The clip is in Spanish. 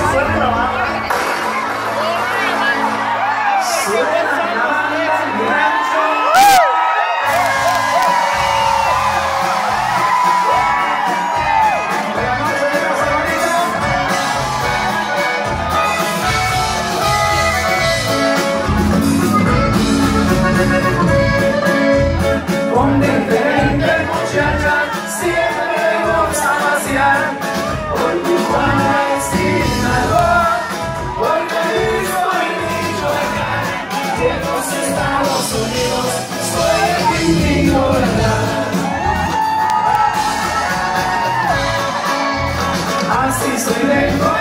Suena la banda. Suena la banda del rancho. Buenas noches, Casa Bonita. Con diferente muchacha siempre vamos a pasear por Tijuana y Sinaloa, por Jalisco y Michoacán, y en los Estados Unidos soy el gringo, ¿verdad? Así soy de